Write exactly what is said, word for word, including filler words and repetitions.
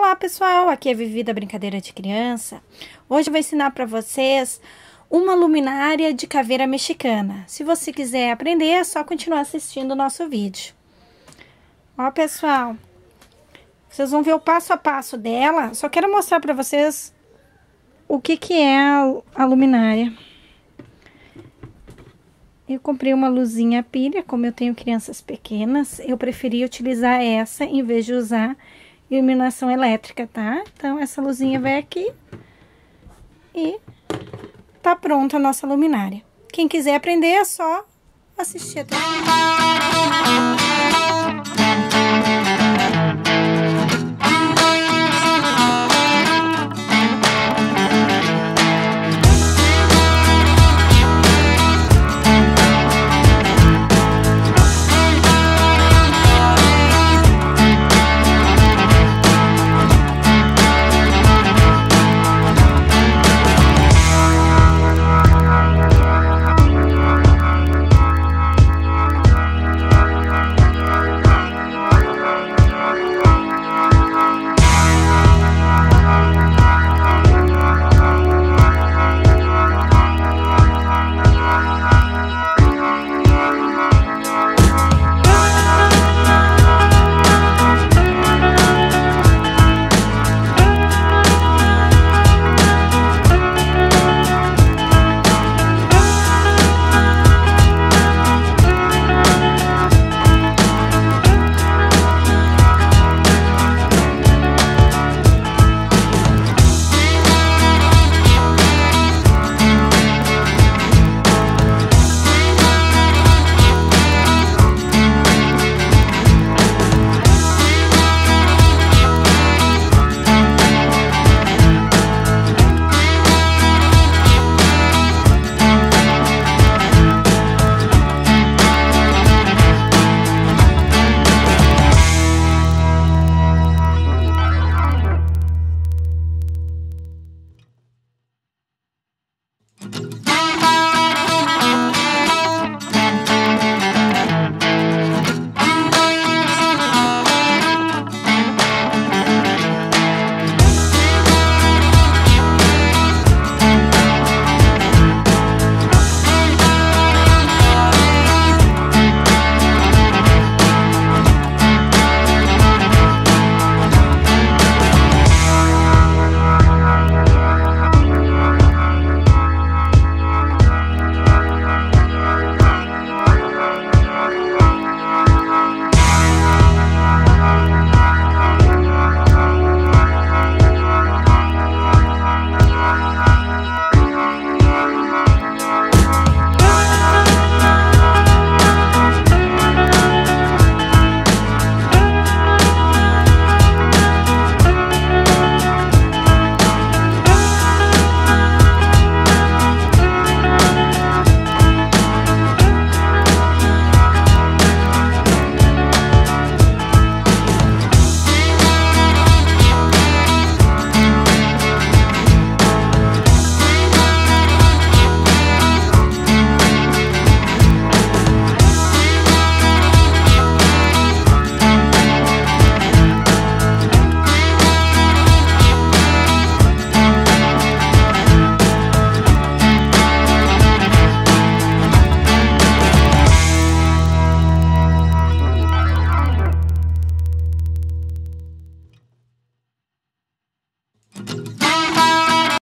Olá pessoal, aqui é Vivi da Brincadeira de Criança. Hoje eu vou ensinar para vocês uma luminária de caveira mexicana. Se você quiser aprender, é só continuar assistindo o nosso vídeo. Ó pessoal, vocês vão ver o passo a passo dela. Só quero mostrar para vocês o que que é a luminária. Eu comprei uma luzinha a pilha, como eu tenho crianças pequenas, eu preferi utilizar essa em vez de usar iluminação elétrica, tá? Então, essa luzinha vai aqui e tá pronta a nossa luminária. Quem quiser aprender é só assistir até aqui.